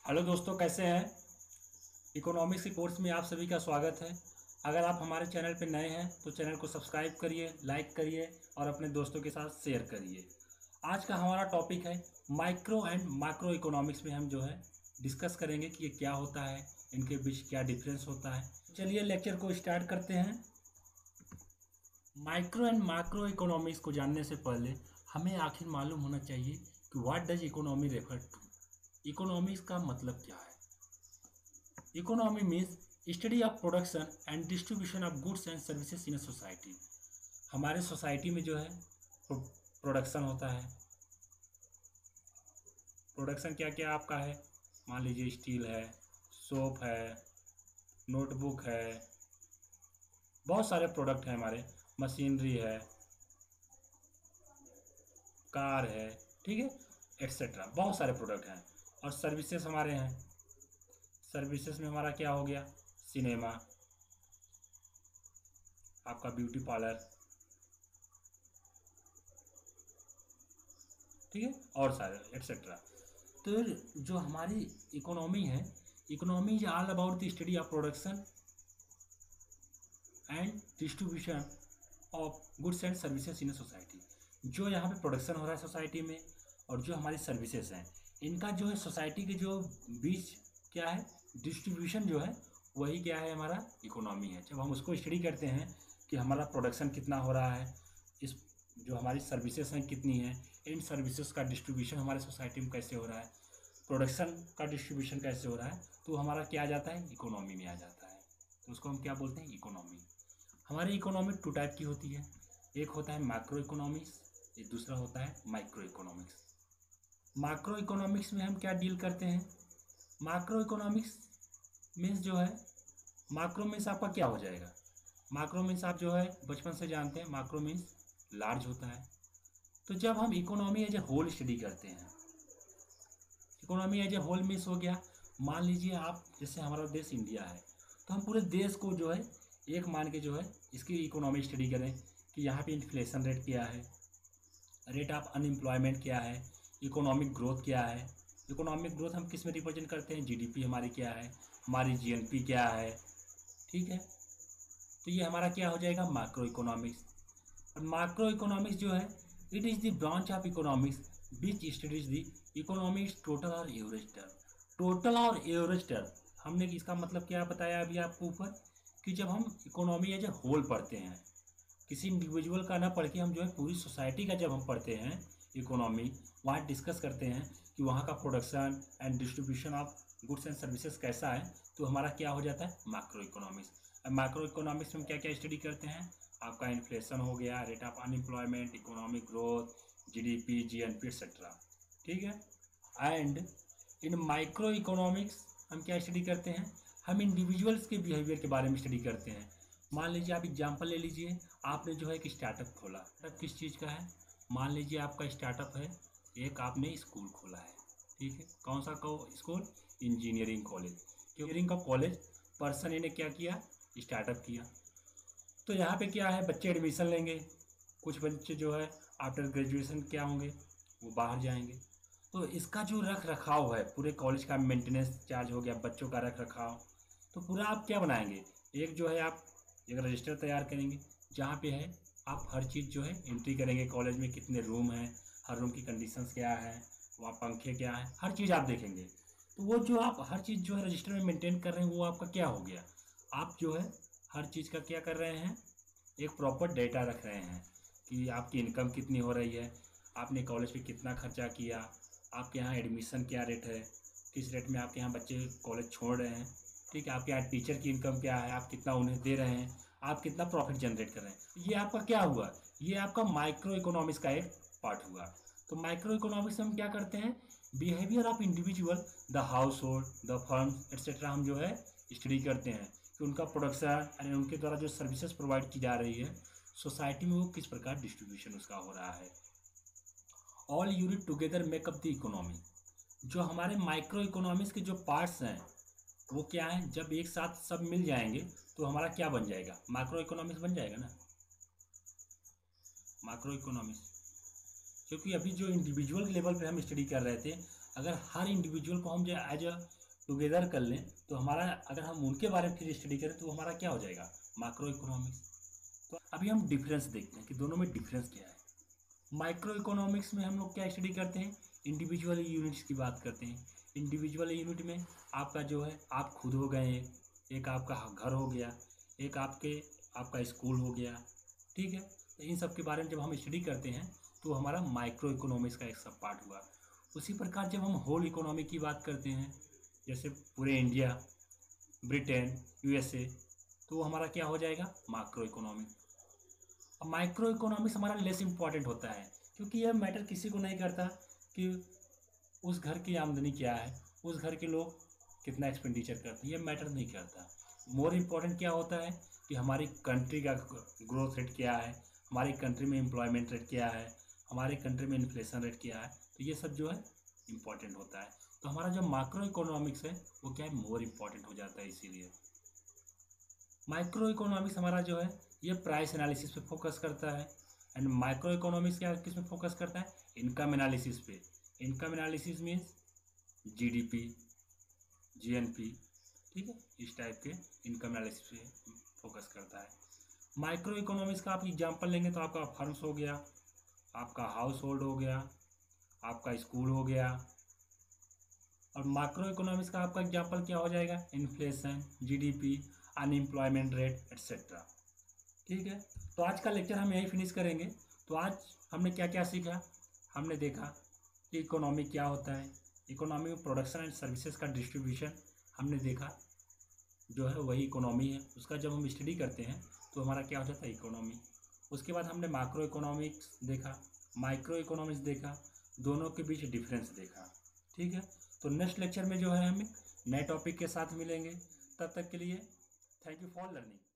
Hello दोस्तों, कैसे हैं। इकोनॉमिक्स के कोर्स में आप सभी का स्वागत है। अगर आप हमारे चैनल पर नए हैं तो चैनल को सब्सक्राइब करिए, लाइक करिए और अपने दोस्तों के साथ शेयर करिए। आज का हमारा टॉपिक है माइक्रो एंड मैक्रो इकोनॉमिक्स में हम जो है डिस्कस करेंगे कि ये क्या होता है, इनके बीच क्या डिफरेंस होता है। चलिए लेक्चर को स्टार्ट करते हैं। माइक्रो एंड मैक्रो इकोनॉमिक्स को जानने से पहले हमें आखिर मालूम होना चाहिए कि what does economy refer to. Economics का मतलब क्या है। Economy means study of production and distribution of goods and services in a society. हमारे सोसाइटी में जो है प्रोडक्शन होता है। प्रोडक्शन क्या क्या आपका है, मान लीजिए स्टील है, सोप है, नोटबुक है, बहुत सारे प्रोडक्ट हैं हमारे, मशीनरी है, कार है, ठीक है, एक्सेट्रा बहुत सारे प्रोडक्ट हैं। और सर्विसेज हमारे हैं। सर्विसेज में हमारा क्या हो गया, सिनेमा, आपका ब्यूटी पार्लर, ठीक है, और सारे एक्सेट्रा। तो जो हमारी इकोनॉमी है, economy is all about the study of production and distribution of goods and services in a society. जो यहाँ पे प्रोडक्शन हो रहा है सोसाइटी में और जो हमारी सर्विसेज हैं, इनका जो है सोसाइटी के जो बीच क्या है, डिस्ट्रीब्यूशन जो है, वही क्या है, हमारा इकोनॉमी है। जब हम उसको स्टडी करते हैं कि हमारा प्रोडक्शन कितना हो रहा है, इस जो हमारी सर्विसेज हैं कितनी हैं, इन सर्विसेज का डिस्ट्रीब्यूशन हमारे सोसाइटी में कैसे हो रहा है, प्रोडक्शन का डिस्ट्रीब्यूशन कैसे हो रहा है, तो हमारा क्या आ जाता है, इकोनॉमी में आ जाता है। तो उसको हम क्या बोलते हैं, इकोनॉमी। हमारी इकोनॉमी टू टाइप की होती है। एक होता है मैक्रो इकोनॉमिक्स, एक दूसरा होता है माइक्रो इकोनॉमिक्स। मैक्रो इकोनॉमिक्स में हम क्या डील करते हैं, मैक्रो इकोनॉमिक्स मीन्स जो है, मैक्रो मीन्स आपका क्या हो जाएगा, मैक्रो मीन्स आप जो है बचपन से जानते हैं, मैक्रो मीन्स लार्ज होता है। तो जब हम economy as a whole study करते हैं, economy as a whole means हो गया, मान लीजिए आप, जैसे हमारा देश इंडिया है, तो हम पूरे देश को जो है एक मान के जो है इसकी इकोनॉमी स्टडी करें कि यहाँ पे इन्फ्लेशन रेट क्या है, रेट ऑफ अनएम्प्लॉयमेंट क्या है, इकोनॉमिक ग्रोथ क्या है। इकोनॉमिक ग्रोथ हम किस में रिप्रेजेंट करते हैं, जीडीपी हमारी क्या है, हमारी जीएनपी क्या है, ठीक है। तो ये हमारा क्या हो जाएगा, मैक्रो इकोनॉमिक्स। और मैक्रो इकोनॉमिक्स जो है, it is the branch of economics which studies the economics total और एवरेज टर्म। टोटल और एवरेज टर्म, हमने इसका मतलब क्या बताया अभी आपको ऊपर, कि जब हम इकोनॉमी एज ए होल पढ़ते हैं, किसी इंडिविजुअल का ना पढ़ के हम जो है पूरी सोसाइटी का जब हम पढ़ते हैं इकोनॉमी, वहाँ डिस्कस करते हैं कि वहाँ का production and distribution of goods and services कैसा है, तो हमारा क्या हो जाता है, मैक्रो इकोनॉमिक्स। अब मैक्रो इकोनॉमिक्स में क्या क्या स्टडी करते हैं, आपका इन्फ्लेशन हो गया, rate of unemployment, economic growth, GDP, GNP etcetera, ठीक है। एंड इन माइक्रो इकोनॉमिक्स हम क्या स्टडी करते हैं, हम इंडिविजुअल्स के बिहेवियर के बारे में स्टडी करते हैं। मान लीजिए आप एग्जांपल ले लीजिए, आपने जो है एक स्टार्टअप खोला, स्टार्टअप किस चीज़ का है, मान लीजिए आपका स्टार्टअप है, एक आपने स्कूल खोला है, ठीक है, कौन सा स्कूल, इंजीनियरिंग कॉलेज। इंजीनियरिंग का कॉलेज पर्सन ने क्या किया, स्टार्टअप किया। तो यहाँ पे क्या है, बच्चे एडमिशन लेंगे, कुछ बच्चे जो है आफ्टर ग्रेजुएशन क्या होंगे, वो बाहर जाएंगे। तो इसका जो रख रखाव है, पूरे कॉलेज का मेंटेनेंस चार्ज हो गया, बच्चों का रख रखाव, तो पूरा आप क्या बनाएंगे, एक जो है आप एक रजिस्टर तैयार करेंगे, जहाँ पे है आप हर चीज़ जो है एंट्री करेंगे, कॉलेज में कितने रूम हैं, हर रूम की कंडीशंस क्या है, वहाँ पंखे क्या है, हर चीज़ आप देखेंगे। तो वो जो आप हर चीज़ जो है रजिस्टर में मेंटेन कर रहे हैं, वो आपका क्या हो गया, आप जो है हर चीज़ का क्या कर रहे हैं, एक प्रॉपर डेटा रख रहे हैं कि आपकी इनकम कितनी हो रही है, आपने कॉलेज पे कितना खर्चा किया, आपके यहाँ एडमिशन क्या रेट है, किस रेट में आपके यहाँ बच्चे कॉलेज छोड़ रहे हैं, ठीक है, आपके यहाँ टीचर की इनकम क्या है, आप कितना उन्हें दे रहे हैं, आप कितना प्रॉफिट जनरेट कर रहे हैं। ये आपका क्या हुआ, ये आपका माइक्रो इकोनॉमिक्स का एक पार्ट हुआ। तो माइक्रो इकोनॉमिक्स में हम क्या करते हैं, behaviour of individual, the household, the firm etcetera हम जो है स्टडी करते हैं कि उनका प्रोडक्शन एंड उनके द्वारा जो सर्विसेज प्रोवाइड की जा रही है सोसाइटी में, वो किस प्रकार डिस्ट्रीब्यूशन उसका हो रहा है। All unit together makeup the economy. जो हमारे माइक्रो इकोनॉमिक्स के जो पार्ट्स हैं वो क्या है, जब एक साथ सब मिल जाएंगे तो हमारा क्या बन जाएगा, मैक्रो इकोनॉमिक्स बन जाएगा ना, मैक्रो इकोनॉमिक्स। क्योंकि अभी जो इंडिविजुअल लेवल पे हम स्टडी कर रहे थे, अगर हर इंडिविजुअल को हम जो एज अ टुगेदर कर लें तो हमारा, अगर हम उनके बारे में फिर स्टडी करें तो हमारा क्या हो जाएगा, माइक्रो इकोनॉमिक्स। तो अभी हम डिफरेंस देखते हैं कि दोनों में डिफरेंस क्या है। माइक्रो इकोनॉमिक्स में हम लोग क्या स्टडी करते हैं, इंडिविजुअल यूनिट्स की बात करते हैं। इंडिविजुअल यूनिट में आपका जो है, आप खुद हो गए, एक आपका घर हो गया, एक आपका स्कूल हो गया, ठीक है। तो इन सब के बारे में जब हम स्टडी करते हैं तो हमारा माइक्रो इकोनॉमिक्स का एक सब पार्ट हुआ। उसी प्रकार जब हम होल इकोनॉमी की बात करते हैं, जैसे पूरे इंडिया, ब्रिटेन, यूएसए, तो वो हमारा क्या हो जाएगा, माइक्रो इकोनॉमी। अब माइक्रो इकोनॉमिक्स हमारा लेस इम्पॉर्टेंट होता है, क्योंकि यह मैटर किसी को नहीं करता कि उस घर की आमदनी क्या है, उस घर के लोग कितना एक्सपेंडिचर करते हैं, ये मैटर नहीं करता। मोर इम्पोर्टेंट क्या होता है कि हमारी कंट्री का ग्रोथ रेट क्या है, हमारी कंट्री में एम्प्लॉयमेंट रेट क्या है, हमारे कंट्री में इन्फ्लेशन रेट क्या है, तो ये सब जो है इम्पोर्टेंट होता है। तो हमारा जो माइक्रो इकोनॉमिक्स है वो क्या है, मोर इम्पोर्टेंट हो जाता है। इसीलिए माइक्रो इकोनॉमिक्स हमारा जो है ये प्राइस एनालिसिस पे फोकस करता है, एंड माइक्रो इकोनॉमिक्स क्या किस में फोकस करता है, इनकम एनालिसिस पे। Income analysis means GDP, GNP, ठीक है, इस टाइप के इनकम एनालिसिस पे फोकस करता है। माइक्रो इकोनॉमिक्स का आप एग्जांपल लेंगे तो आपका फर्म्स हो गया, आपका हाउस होल्ड हो गया, आपका स्कूल हो गया। और माइक्रो इकोनॉमिक्स का आपका एग्जांपल क्या हो जाएगा, inflation, GDP, unemployment rate etcetera, ठीक है। तो आज का लेक्चर हम यहीं फिनिश करेंगे। तो आज हमने क्या क्या सीखा, हमने देखा कि इकोनॉमी क्या होता है, इकोनॉमी में प्रोडक्शन एंड सर्विसेज का डिस्ट्रीब्यूशन हमने देखा, जो है वही इकोनॉमी है। उसका जब हम स्टडी करते हैं तो हमारा क्या हो जाता है, इकोनॉमी। उसके बाद हमने मैक्रो इकोनॉमिक्स देखा, माइक्रो इकोनॉमिक्स देखा, दोनों के बीच डिफरेंस देखा, ठीक है। तो नेक्स्ट लेक्चर में जो है हम नए टॉपिक के साथ मिलेंगे। तब तक के लिए थैंक यू फॉर लर्निंग।